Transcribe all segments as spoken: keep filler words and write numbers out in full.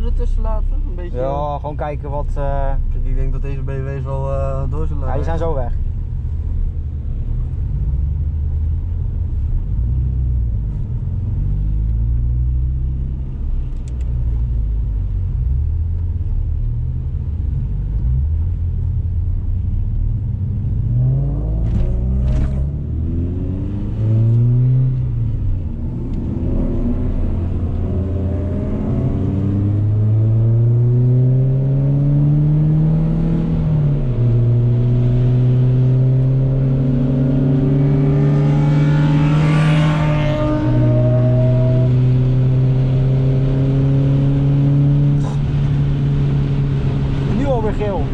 ertussen laten? Een beetje... Ja, gewoon kijken wat... Uh... Ik denk dat deze B M W's wel uh, door zullen laten. Ja, die zijn zo weg. Geel.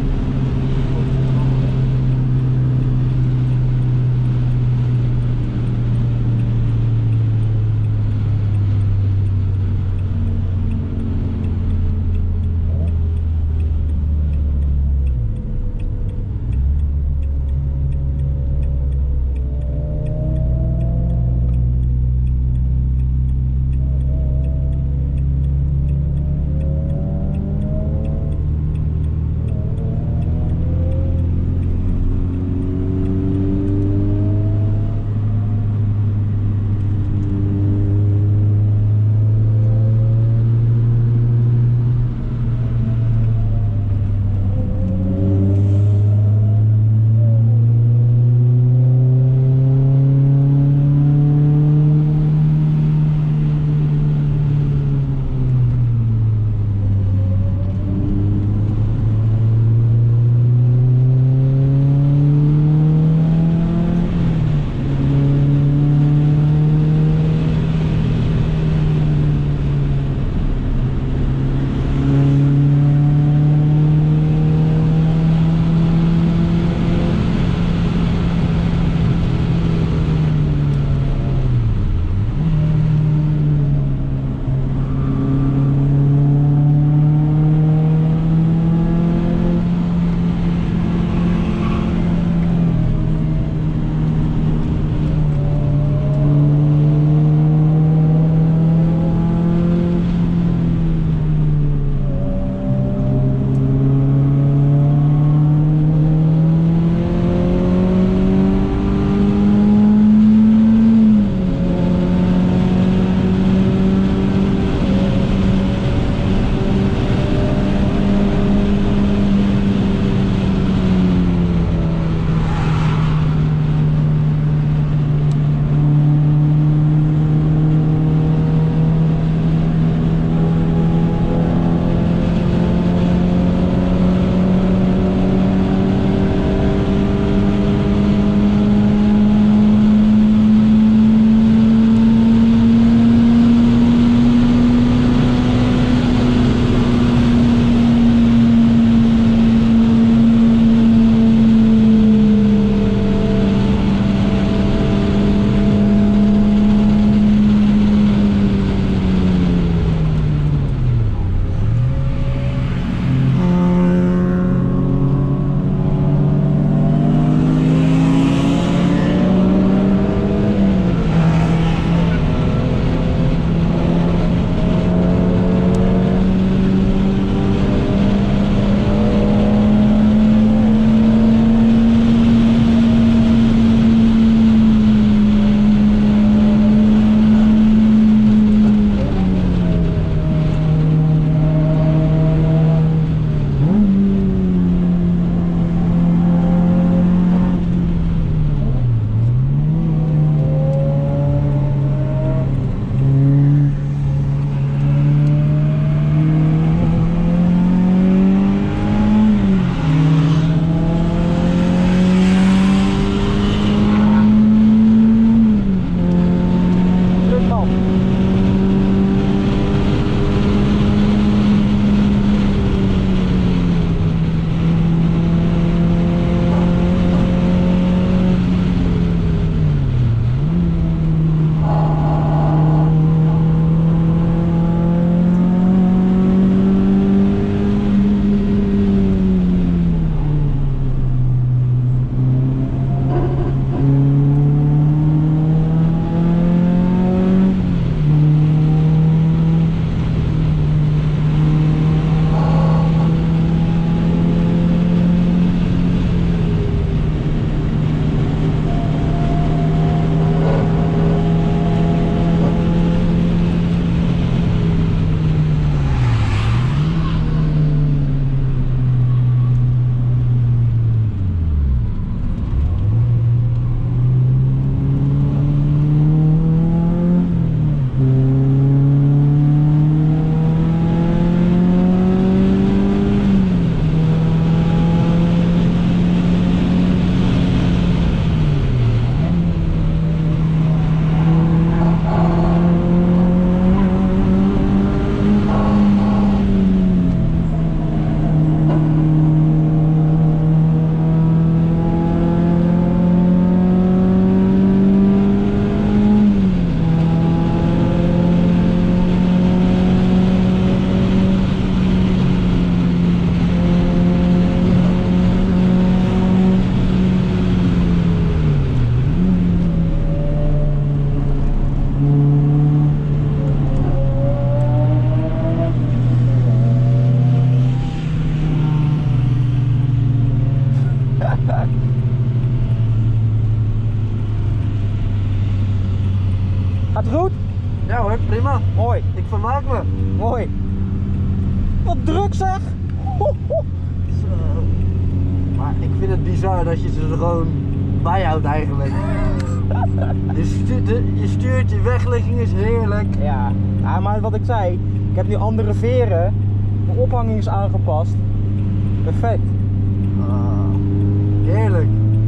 vermaak me. Mooi. Wat druk zeg. Ho, ho. Zo. Maar ik vind het bizar dat je ze er gewoon bijhoudt eigenlijk. Je stuurt, de, je stuurt, je wegligging is heerlijk. Ja. Ja, maar wat ik zei, ik heb nu andere veren. De ophanging is aangepast. Perfect. Ah, heerlijk.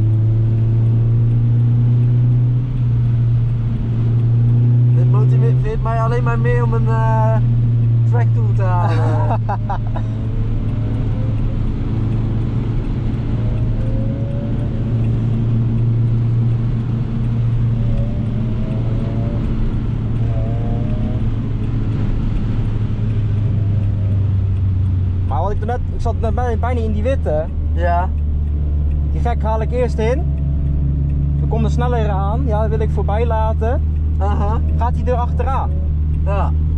Dit motiveert mij alleen maar meer om een uh, track tool te halen. Maar wat ik net, ik zat net bijna bijna in die witte. Ja. Die gek haal ik eerst in. Dan komt de sneller aan. Ja, dat wil ik voorbij laten. Aha. Gaat hij er achteraan. Ja.